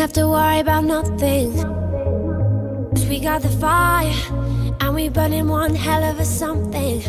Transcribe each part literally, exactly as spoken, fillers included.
have to worry about nothing, 'cause we got the fire, and we burning one hell of a something.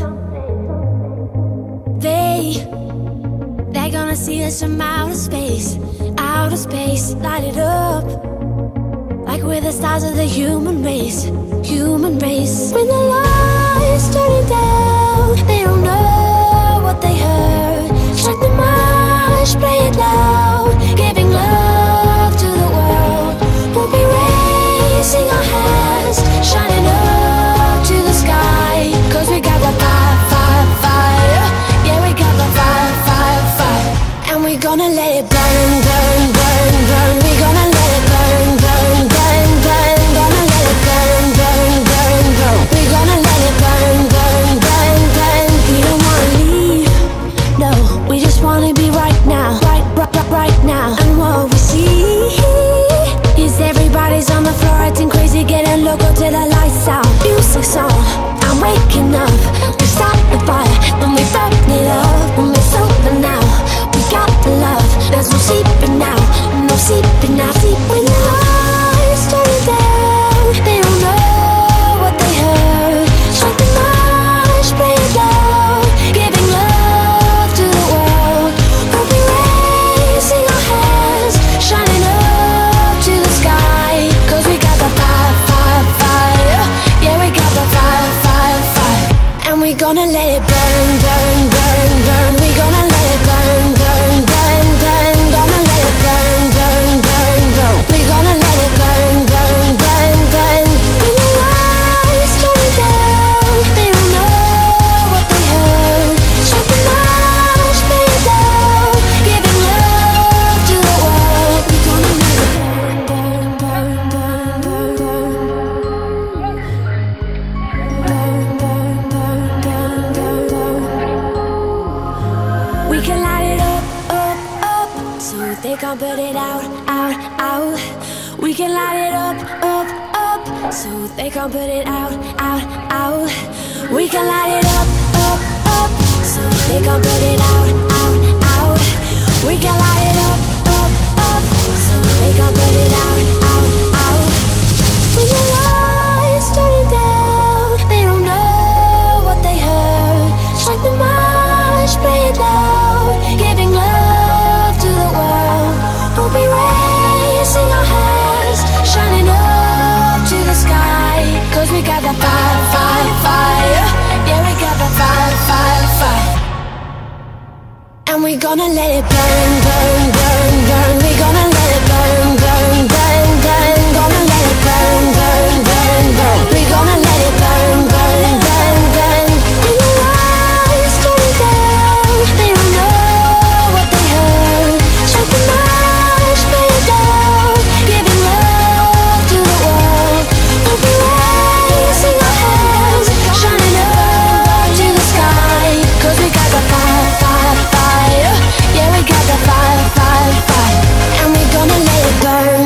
They, they're gonna see us from outer space, outer space, light it up, like we're the stars of the human race, human race. When the lights turning down, they don't know what they heard. Strike the march, play it loud, giving love to the world. We'll be raising our hands, shining up to the sky, 'cause we got the fire, fire, fire. Yeah, we got the fire, fire, fire. And we're gonna let it burn, burn, burn, burn. We're gonna let it burn, burn, burn, burn. Gonna let it burn, burn, burn, burn. We're gonna let it burn, burn, burn, burn. We don't wanna leave, no, we just wanna be right now, right, right, right, right now. And what we see is everybody's on the floor acting crazy, getting loco till the lights out. Music's on, I'm waking up. We start the fire, and we burn it up. When we're sober now, we got the love. There's no sleeping now, no sleeping now. Sleep when the lights turn down, they don't know what they heard. Strike the march, play it loud, giving love to the world. We'll be raising our hands, shining up to the sky, 'cause we got the fire, fire, fire. Yeah, we got the fire, fire, fire. And we're gonna let it burn, burn, burn, burn. We're gonna let it burn, burn, burn, burn. Gonna let it burn, burn, burn, burn. We're gonna let it burn, burn, burn, burn. When the lights turn down, they don't know what they heard. Strike the march, play it loud, giving love to the world. We're gonna let it burn, burn, burn, burn, burn, burn. Burn, burn, burn, burn, burn, burn. We can light it up, up, up, so they can't put it out, out, out. We can light it up, up, up, so they can't put it out, out, out. We can light it up, up, up, so they can't put it out, out, out. We can light it up, up, up, so they can't put it out, out, out. When the lights turn down, they don't know what they heard. Strike the march, play it loud, giving love to the world. We'll be raising our hands, shining up to the sky, 'cause we got the fire, fire, fire. Yeah, we got the fire, fire, fire. And we're gonna let it burn, burn, burn, burn. We're gonna let it burn, burn, burn, burn. Gonna let it burn, burn, burn, burn. We're gonna let it burn, burn, burn, burn. When the lights turn down, they don't know what they heard. Strike the march, play it loud, giving love to the world. We'll be raising our hands, shining up to the sky, 'cause we got the fire, fire, fire. Yeah, we got the fire, fire, fire. And we're gonna let it burn.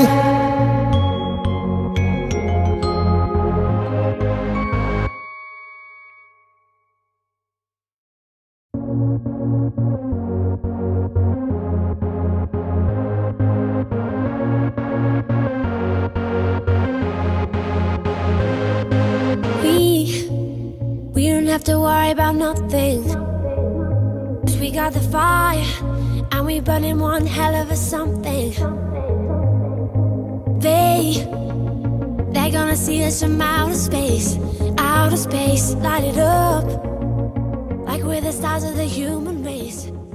We, we don't have to worry about nothing, 'cause we got the fire, and we burning one hell of a something. They, they're gonna see us from outer space, outer space, light it up, like we're the stars of the human race.